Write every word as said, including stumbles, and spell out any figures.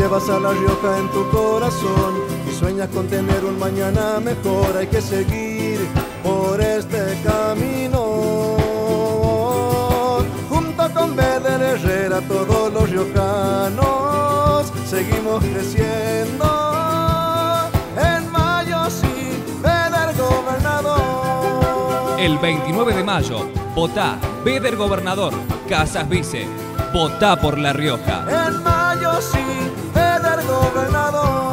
llevas a La Rioja en tu corazón y sueñas con tener un mañana mejor. Hay que seguir por este camino. Junto con Beder Herrera, todos los riojanos seguimos creciendo. En mayo sí, Beder gobernador. El veintinueve de mayo, votá Beder gobernador, Casas Vice. Votá por La Rioja. En mayo sí, Beder gobernador.